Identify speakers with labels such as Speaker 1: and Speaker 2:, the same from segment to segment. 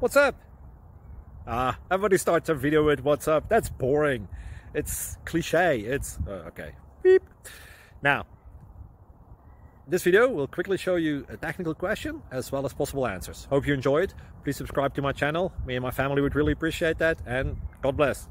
Speaker 1: what's up? Everybody starts a video with what's up. That's boring. It's cliche. It's okay. Beep. Now, this video will quickly show you a technical question as well as possible answers. Hope you enjoyed. Please subscribe to my channel. Me and my family would really appreciate that, and God bless.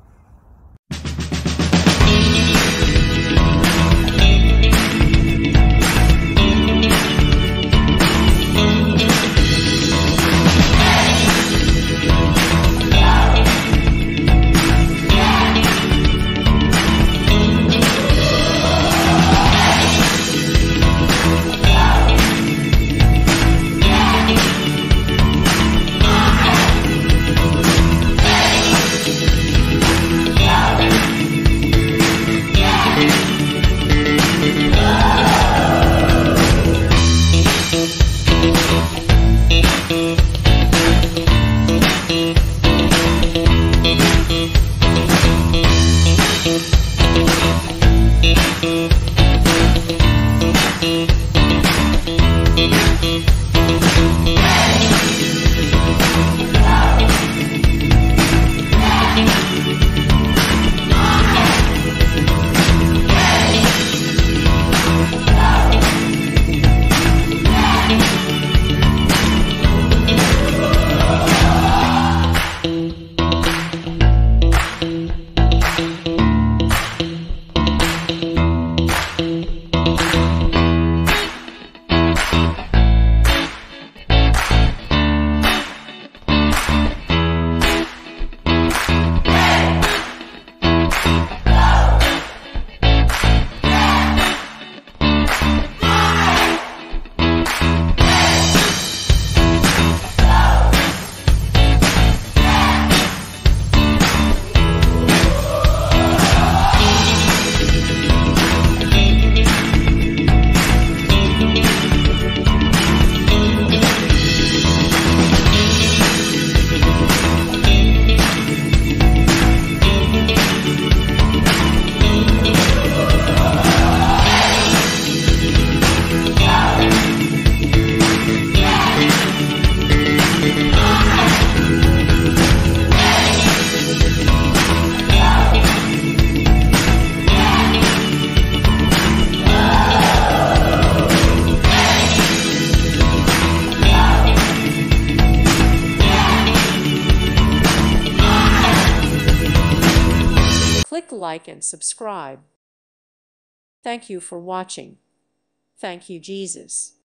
Speaker 2: Click like and subscribe. Thank you for watching. Thank you, Jesus.